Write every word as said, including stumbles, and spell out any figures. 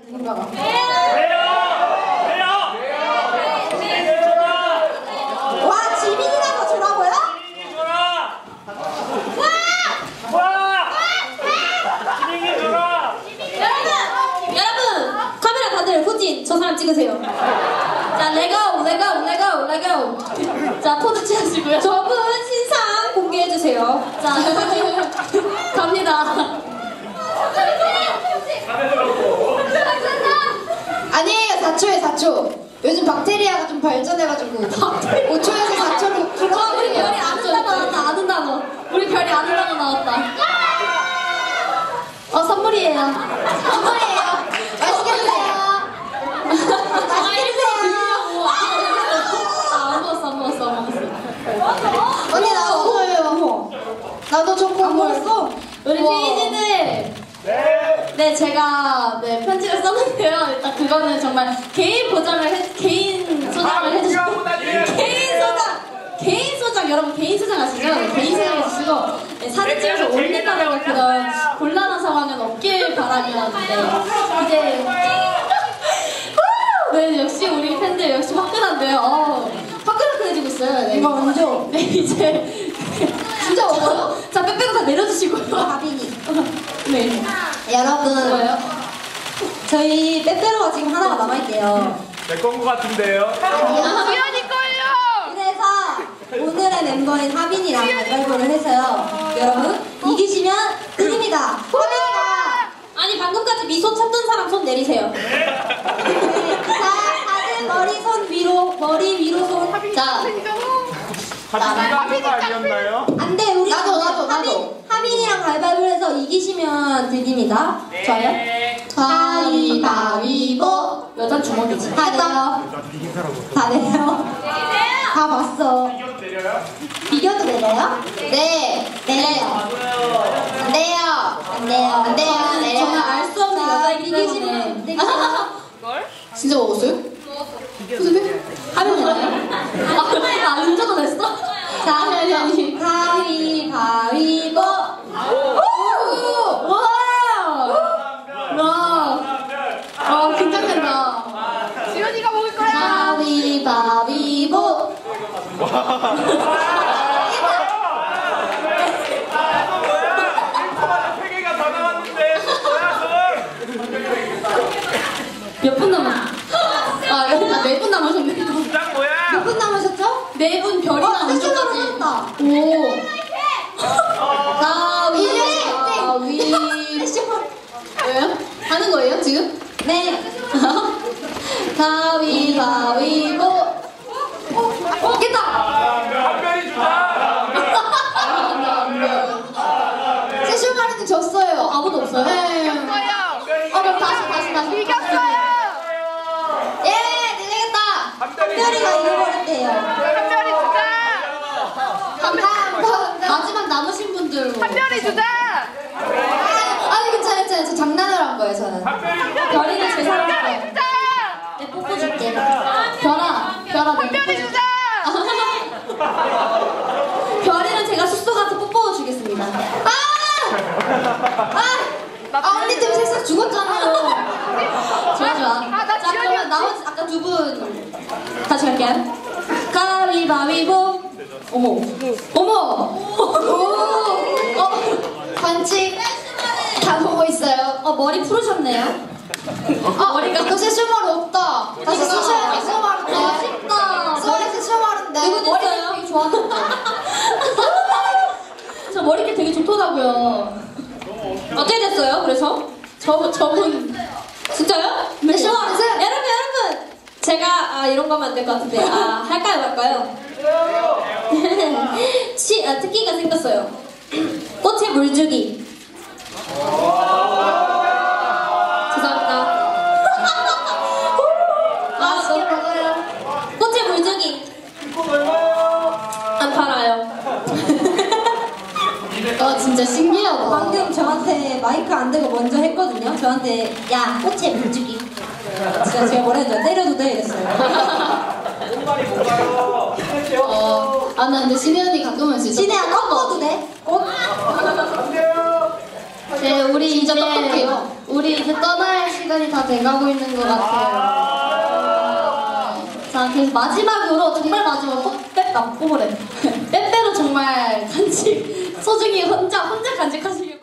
누군가가. 와, 지민이라고 주라고요? 지민이 줘라! 와! 와! 지민이 줘라! 여러분! 여러분! 카메라 다들 후진 저 사람 찍으세요. 자, 레고! 레고! 레고! 레고! 자, 포즈 취하시고요. 저분 신상 공개해주세요. 자, 갑니다. 아니에요, 사 초에 사 초. 요즘 박테리아가 좀 발전해가지고 오 초에서 사 초로 와, 우리 별이 아는 단어 나왔다. 아는 단어. 우리 별이 아는 단어 나왔다. 어, 선물이에요. 선물이에요. 맛있게 드세요. 맛있게 드세요. 아, 안 먹었어, 안 먹었어, 안 먹었어. 언니 나 먹어요. 나도 초코 먹었어. 우리 피디들. 네! 네, 제가 네, 편지를 썼는데요. 일단 그거는 정말 개인 보장을 해, 개인 소장을 해주시고 개인 소장! 개인 소장! 여러분 개인 소장 아시죠? 네, 개인 소장 해주시고 네, 사진 찍어서 올린다는 그런 곤란한 상황은 없길 바라면는데 이제 네, 역시 우리 팬들 역시 화끈한데요. 어, 화끈화끈해지고 있어요. 네. 이거 먼저. 네, 이제 진짜 먹어요? 자, 빼빼고 다 내려주시고요. 가빈이. 네. 여러분. 뭐예요? 저희 빼빼로가 지금 하나가 남아있대요. 내 건 거 같은데요? 수연이 걸요! 그래서 오늘의 멤버인 하빈이랑 가위바위보를 해서요. 여러분, 이기시면 끝입니다. 하빈이가! 아니, 방금까지 미소 찾던 사람 손 내리세요. 자, 다들 머리 손 위로, 머리 위로 손. 자, 하빈이가 하는 거 아니었나요? 안 돼, 우리. 나도, 나도, 하빈, 나도. 하빈이랑 가위바위보를 해서 이기시면 드립니다. 좋아요? 가위바위보. 여잔 주먹이지. 다 내요. 다 내요. 다 봤어. 이겨도 내려요? 비교도 내려요? 네, 내려요. 안 돼요. 안 돼요. 안 돼요. 내려요. 정말 알 수 없는 여자이기 때문에. 이기시면 네. 진짜 먹었어요? 먹었어요. 하면 되나요? 아, 운전도 됐어? 자, 아니, 아니. 가위바위보. 와! 와! 아, 긴장된다. 지연이가 먹을 거야. 가위바위보. 세 개가 다 나왔는데 뭐야 몇 분 남았어? 아, 네 분 남으셨네. 짱 뭐야? 몇 분 남으셨죠? 네 분 별이나 어, 운전까지. 세시간 오. 가위, 가위. 왜요? 하는 거예요, 지금? 네. 가위바위보. 어, 깼다! 한별이 주자! 세슈마리는 졌어요. 어, 아무도 없어요? 네. 이겼어요. 어, 그럼 다시, 다시, 다시. 이겼어요. 예, 되겠다. 한별이 한별이가 이겨버렸대요. 한별이 주자. 한 번. 마지막 남으신 분들로. 한별이 주자. 아니 괜찮아요, 괜찮아요. 저 장난을 한 거예요, 저는. 한별이 주자! 별이는 제 사랑. 한별이 주자. 내 뽀뽀 줄게. 별아, 별아, 내 뽀뽀 한별이 줄게. 주자. 별이는 제가 숙소 가서 뽀뽀 주겠습니다. 아! 아! 아, 언니 때문에 살짝 죽었잖아요. 좋아, 좋아. 아, 나 자, 지연이 그러면 나머지 아까 두 분 다시 갈게요. 가위바위보. 어머. 어머. 오. 어. 반칙 다 보고 있어요. 어, 머리 풀으셨네요. 아, 머리가 또 세슈마루 없다. 다시 세슈마루 세슈마루인데. 아쉽다. 머리 세슈마루인데. 누구 머리 됐어요? 되게 좋았는데. 저 머리길 되게 좋더라고요. 어떻게 됐어요? 그래서? 저, 저분 진짜요? 네, 저- 여러분, 여러분! 제가 아 이런 거 하면 안 될 것 같은데 아 할까요 말까요? 시, 아, 특기가 생겼어요. 꽃에 물 주기. 죄송합니다. 아, 너무 먹어요. 꽃에 물 주기. 안 팔아요. 아 진짜 신기하다. 방금 저한테 마이크 안 대고 먼저 했거든요. 저한테 야 꽃에 물 주기. 진짜 제가 뭐라 했죠? 때려도 돼 이랬어요. 어, 아, 나 근데 신혜 언니 가끔은 진짜. 신혜야 꺾어도 돼? 꽃? 네, 우리 진짜 이제 똑똑해요. 우리 이제 떠나야 할 시간이 다 돼가고 있는 것 같아요. 자, 그래서 마지막으로 정말 마지막 빼빼 뽑으래. 빼빼로 정말 간직 소중히 혼자 혼자 간직하시길.